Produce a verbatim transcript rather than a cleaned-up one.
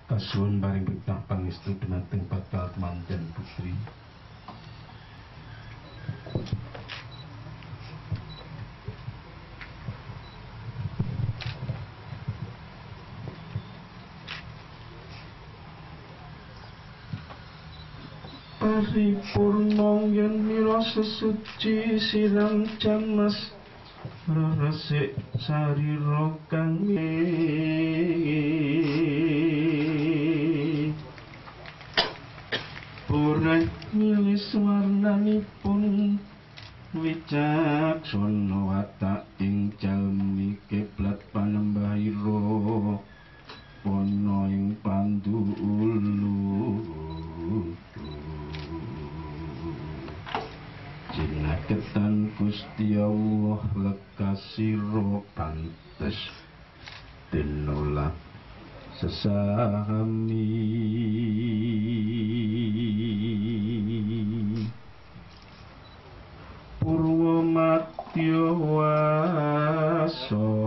Kasuwun paring berkah pangestu dumateng bakal manten putri. Paripurna yen mira sesuci siram jamas resik sarira kang purna milis warnanipun wicaksana watak ing jalmi kiblat panembahira pono ing pandu ulu jinaketan Gusti Allah lekasira pantes tinolak sesami purwa madya wasa